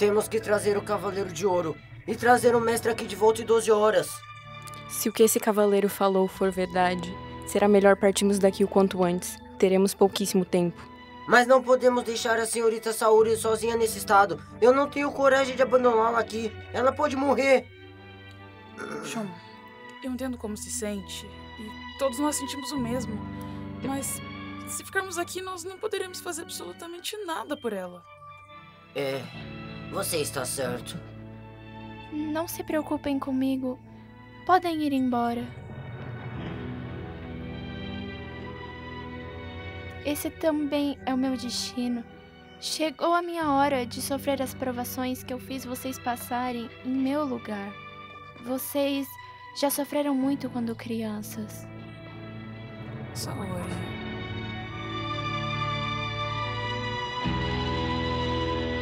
Temos que trazer o Cavaleiro de Ouro e trazer o mestre aqui de volta em 12 horas. Se o que esse cavaleiro falou for verdade, será melhor partirmos daqui o quanto antes. Teremos pouquíssimo tempo. Mas não podemos deixar a senhorita Saori sozinha nesse estado. Eu não tenho coragem de abandoná-la aqui. Ela pode morrer. Shon, eu entendo como se sente, e todos nós sentimos o mesmo. Mas se ficarmos aqui, nós não poderemos fazer absolutamente nada por ela. Você está certo. Não se preocupem comigo. Podem ir embora. Esse também é o meu destino. Chegou a minha hora de sofrer as provações que eu fiz vocês passarem em meu lugar. Vocês já sofreram muito quando crianças. Saori...